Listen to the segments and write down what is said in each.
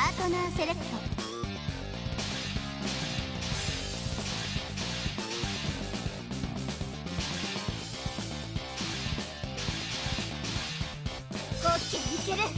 ートナーセレクト。オッケー、いける。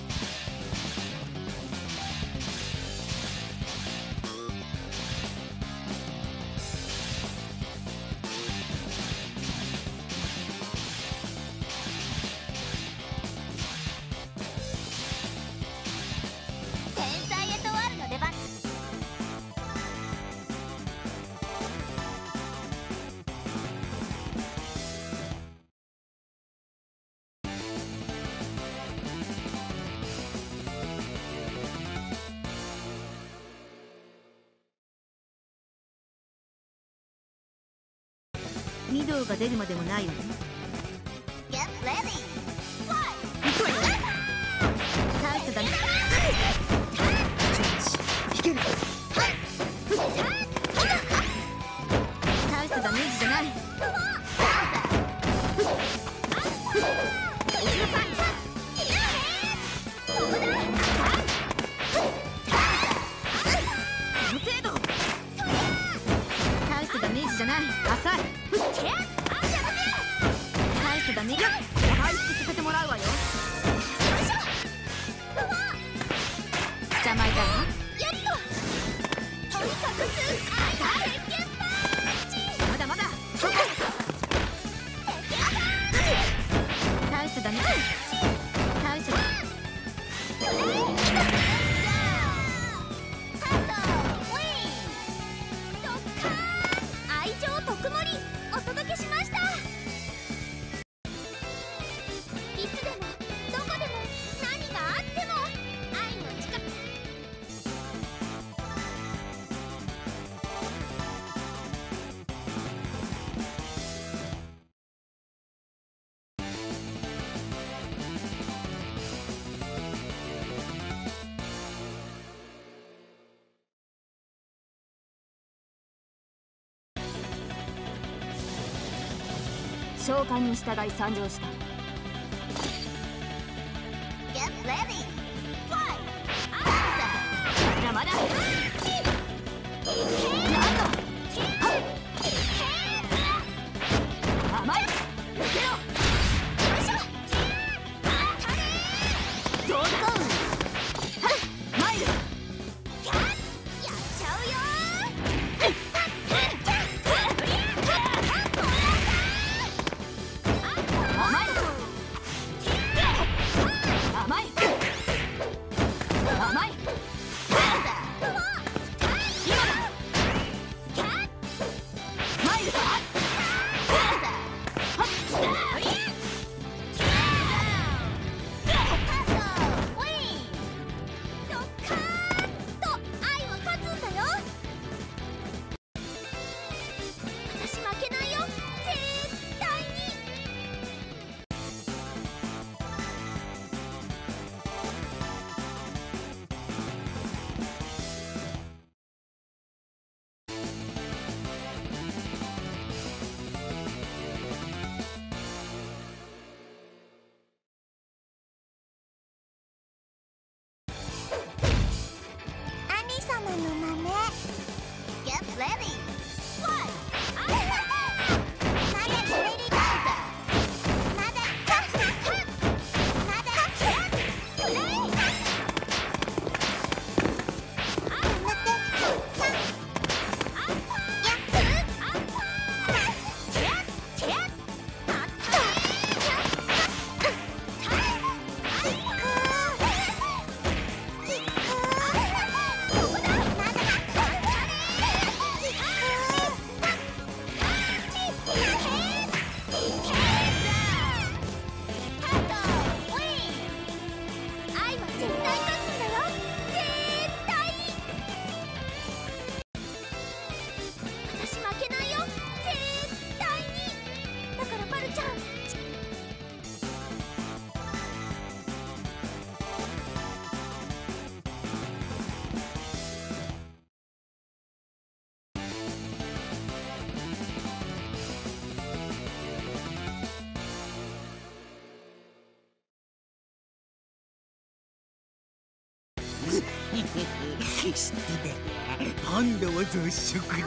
御堂が出るまでもないわね。行くわよ。大したダメ。引ける。大したダメージじゃない。この程度。大したダメージじゃない。浅い。大したダメージ。回復させてもらうわよ。捕まえたわ。まだまだ。大したダメージ。大した。 愛情特盛りお届けしました。いつでもどこでも何があっても愛の力。 召喚に従い参上した。まだまだ。なんだ。甘い。受けろ。どうだ。マイル。 やっちゃうよ甘い。 知ってた。パンダは雑食だ。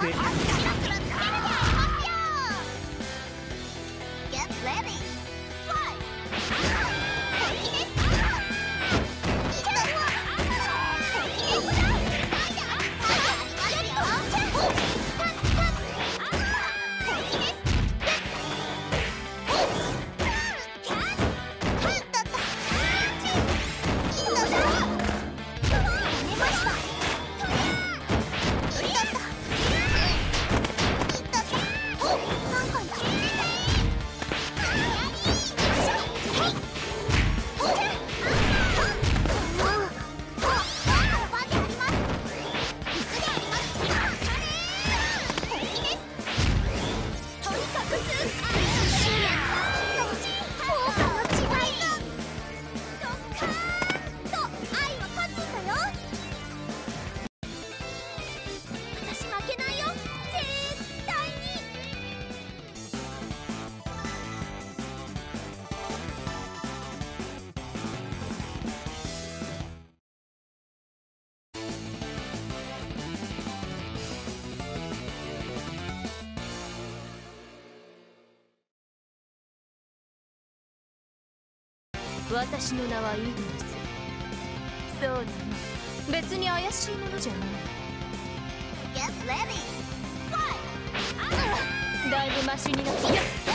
私の名はイグニス。そうなの、別に怪しいものじゃない。だいぶマシになった。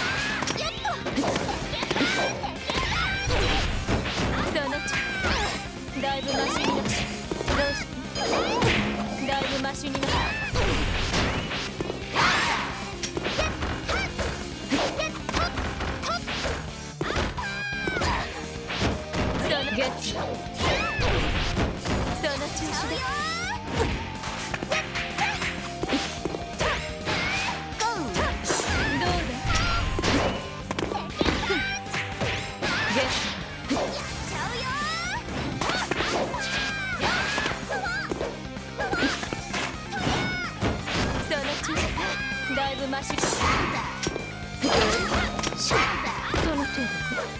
そのちだいぶマシになった。どうしてだいぶマシになった。ゲッツその調子でどうだゲッツその調子だいぶマシその程度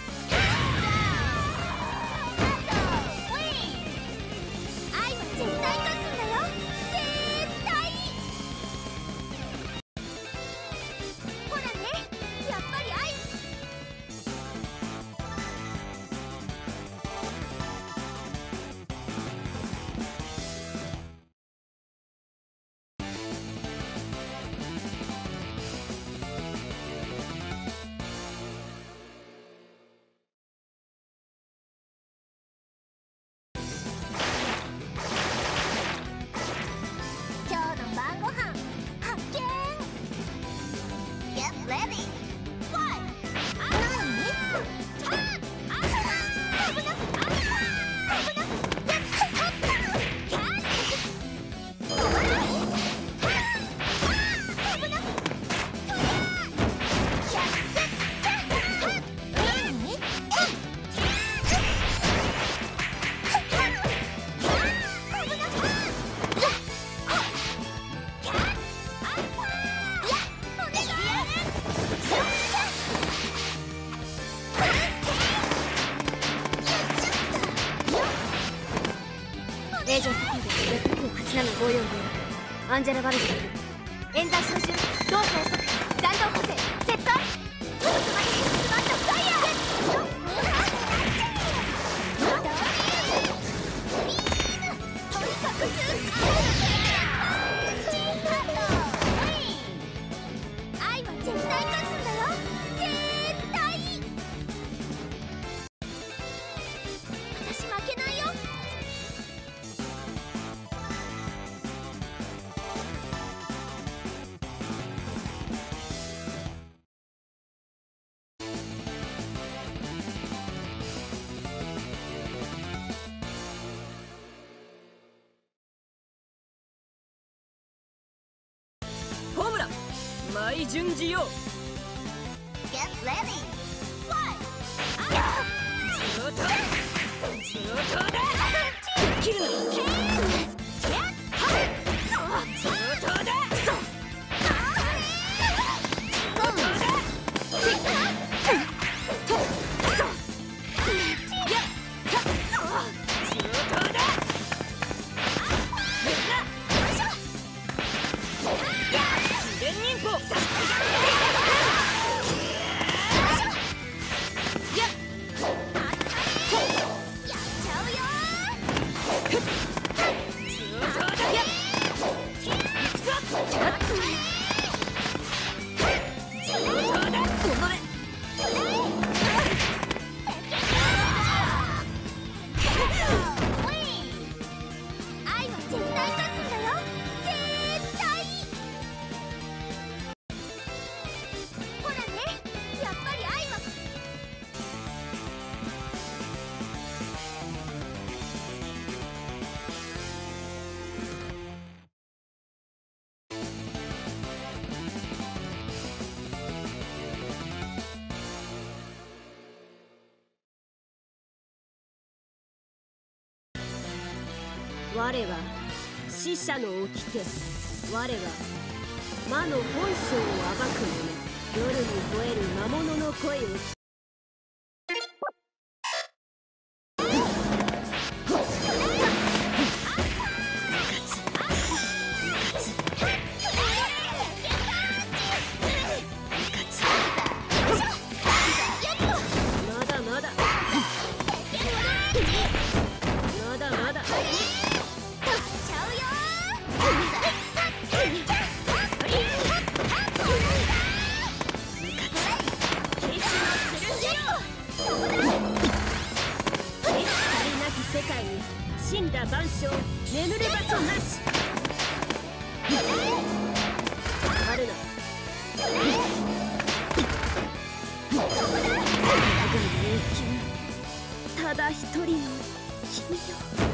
アンジェラ・バルズ冤罪招集動作予測弾道補正セットバンドファイヤアイは絶対勝つんだよ。絶対私負けないよ。 ホムラ舞順次よ。ずっとだできるのずっとだ我は死者の掟。我は魔の本性を暴く者。夜に吠える魔物の声を聞き世界に死んだ万象眠る場所なし。あるな。我が迷宮、ただ一人の君よ。